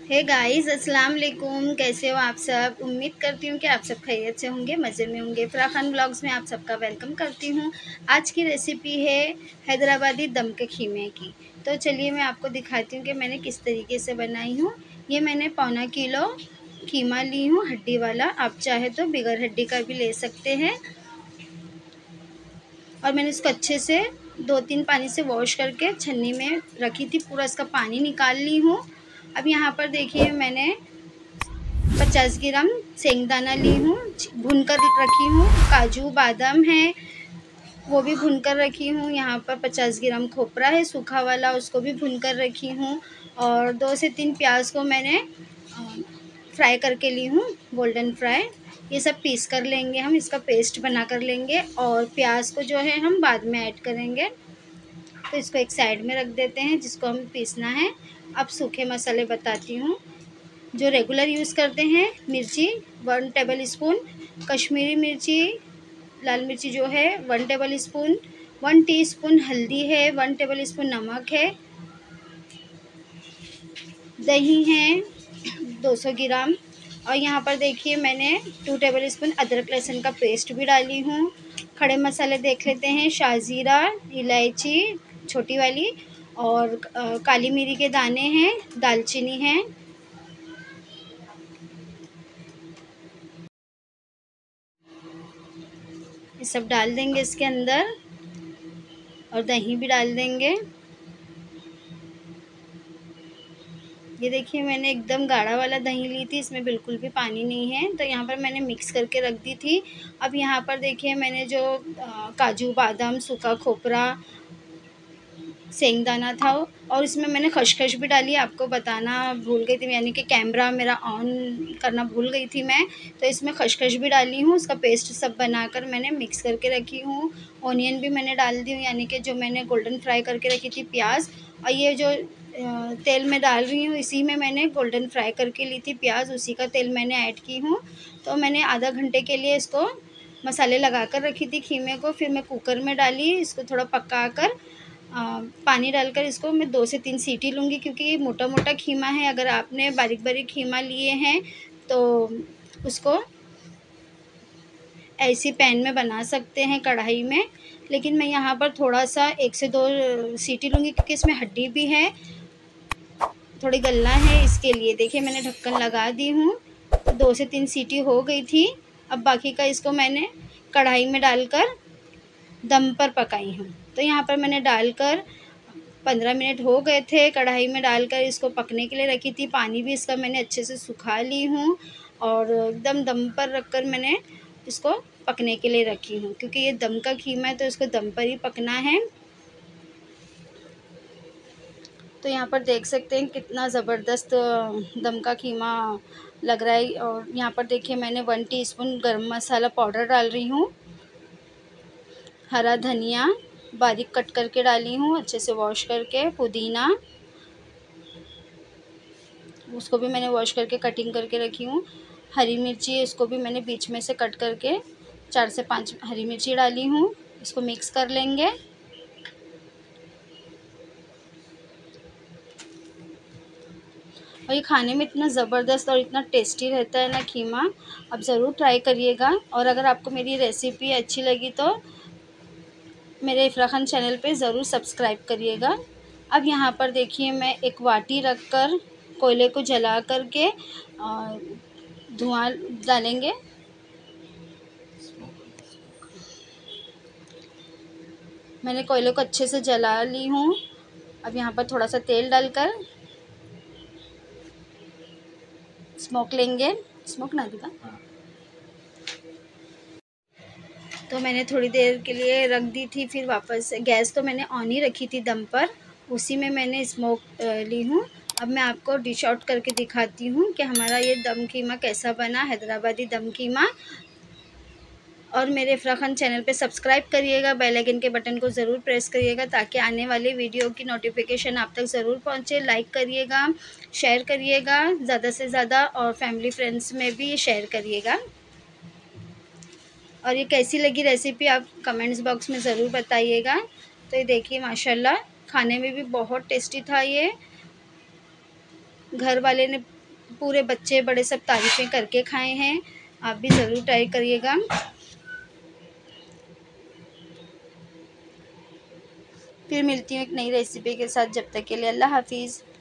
Hey guys, अस्सलाम वालेकुम। कैसे हो आप सब? उम्मीद करती हूँ कि आप सब खैरियत से होंगे, मज़े में होंगे। फ़राह खान ब्लॉग्स में आप सबका वेलकम करती हूँ। आज की रेसिपी है हैदराबादी दम के खीमे की। तो चलिए मैं आपको दिखाती हूँ कि मैंने किस तरीके से बनाई हूँ। ये मैंने पौना किलो कीमा ली हूँ, हड्डी वाला। आप चाहे तो बगैर हड्डी का भी ले सकते हैं। और मैंने इसको अच्छे से 2-3 पानी से वॉश करके छन्नी में रखी थी, पूरा इसका पानी निकाल ली हूँ। अब यहाँ पर देखिए मैंने 50 ग्राम सेंगदाना ली हूँ, भून कर रखी हूँ। काजू बादाम है, वो भी भून कर रखी हूँ। यहाँ पर 50 ग्राम खोपरा है सूखा वाला, उसको भी भून कर रखी हूँ। और 2 से 3 प्याज को मैंने फ्राई करके ली हूँ, गोल्डन फ्राई। ये सब पीस कर लेंगे, हम इसका पेस्ट बना कर लेंगे। और प्याज को जो है हम बाद में ऐड करेंगे, तो इसको एक साइड में रख देते हैं जिसको हमें पीसना है। अब सूखे मसाले बताती हूँ जो रेगुलर यूज़ करते हैं। मिर्ची 1 टेबल स्पून, कश्मीरी मिर्ची लाल मिर्ची जो है 1 टेबल स्पून, 1 टीस्पून हल्दी है, 1 टेबल स्पून नमक है, दही है 200 ग्राम। और यहाँ पर देखिए मैंने 2 टेबल स्पून अदरक लहसुन का पेस्ट भी डाली हूँ। खड़े मसाले देख लेते हैं, शाज़ीरा, इलायची छोटी वाली, और काली मिरी के दाने हैं, दालचीनी है। ये सब डाल देंगे इसके अंदर, और दही भी डाल देंगे। ये देखिए मैंने एकदम गाढ़ा वाला दही ली थी, इसमें बिल्कुल भी पानी नहीं है, तो यहाँ पर मैंने मिक्स करके रख दी थी। अब यहाँ पर देखिए मैंने जो काजू बादाम, सूखा खोपरा, सेंगदाना था, और इसमें मैंने खसखस भी डाली। आपको बताना भूल गई थी, यानी कि कैमरा मेरा ऑन करना भूल गई थी मैं, तो इसमें खसखस भी डाली हूँ। उसका पेस्ट सब बनाकर मैंने मिक्स करके रखी हूँ। ऑनियन भी मैंने डाल दी हूँ, यानी कि जो मैंने गोल्डन फ्राई करके रखी थी प्याज। और ये जो तेल में डाल रही हूँ, इसी में मैंने गोल्डन फ्राई करके ली थी प्याज, उसी का तेल मैंने ऐड की हूँ। तो मैंने आधा घंटे के लिए इसको मसाले लगा कर रखी थी खीमे को, फिर मैं कुकर में डाली, इसको थोड़ा पका कर पानी डालकर इसको मैं 2 से 3 सीटी लूँगी, क्योंकि ये मोटा-मोटा खीमा है। अगर आपने बारीक-बारीक खीमा लिए हैं तो उसको ऐसी पैन में बना सकते हैं, कढ़ाई में। लेकिन मैं यहाँ पर थोड़ा-सा 1 से 2 सीटी लूँगी, क्योंकि इसमें हड्डी भी है, थोड़ी गलना है, इसके लिए। देखिए मैंने ढक्कन लगा दी हूँ, तो 2 से 3 सीटी हो गई थी। अब बाकी का इसको मैंने कढ़ाई में डालकर दम पर पकाई हूँ। तो यहाँ पर मैंने डालकर 15 मिनट हो गए थे, कढ़ाई में डालकर इसको पकने के लिए रखी थी। पानी भी इसका मैंने अच्छे से सुखा ली हूँ, और एकदम दम पर रखकर मैंने इसको पकने के लिए रखी हूँ, क्योंकि ये दम का कीमा है तो इसको दम पर ही पकना है। तो यहाँ पर देख सकते हैं कितना ज़बरदस्त दम का कीमा लग रहा है। और यहाँ पर देखिए मैंने 1 टीस्पून गरम मसाला पाउडर डाल रही हूँ, हरा धनिया बारीक कट करके डाली हूँ, अच्छे से वॉश करके, पुदीना उसको भी मैंने वॉश करके कटिंग करके रखी हूँ, हरी मिर्ची उसको भी मैंने बीच में से कट करके 4 से 5 हरी मिर्ची डाली हूँ। इसको मिक्स कर लेंगे। और ये खाने में इतना ज़बरदस्त और इतना टेस्टी रहता है ना कीमा, आप ज़रूर ट्राई करिएगा। और अगर आपको मेरी रेसिपी अच्छी लगी तो मेरे फ़राह खान चैनल पे ज़रूर सब्सक्राइब करिएगा। अब यहाँ पर देखिए मैं एक वाटी रख कर कोयले को जला कर के धुआँ डालेंगे। मैंने कोयले को अच्छे से जला ली हूँ। अब यहाँ पर थोड़ा सा तेल डालकर स्मोक लेंगे। स्मोक ना दिखा, तो मैंने थोड़ी देर के लिए रख दी थी, फिर वापस गैस तो मैंने ऑन ही रखी थी दम पर, उसी में मैंने स्मोक ली हूँ। अब मैं आपको डिश आउट करके दिखाती हूँ कि हमारा ये दम कीमा कैसा बना, हैदराबादी दम कीमा। और मेरे फ़राह खान चैनल पे सब्सक्राइब करिएगा, बेल आइकन के बटन को ज़रूर प्रेस करिएगा, ताकि आने वाले वीडियो की नोटिफिकेशन आप तक ज़रूर पहुँचे। लाइक करिएगा, शेयर करिएगा ज़्यादा से ज़्यादा, और फैमिली फ्रेंड्स में भी शेयर करिएगा। और ये कैसी लगी रेसिपी आप कमेंट्स बॉक्स में ज़रूर बताइएगा। तो ये देखिए माशाल्लाह खाने में भी बहुत टेस्टी था। ये घर वाले ने पूरे बच्चे बड़े सब तारीफ़ें करके खाए हैं। आप भी ज़रूर ट्राई करिएगा। फिर मिलती हूँ एक नई रेसिपी के साथ, जब तक के लिए अल्लाह हाफ़िज़।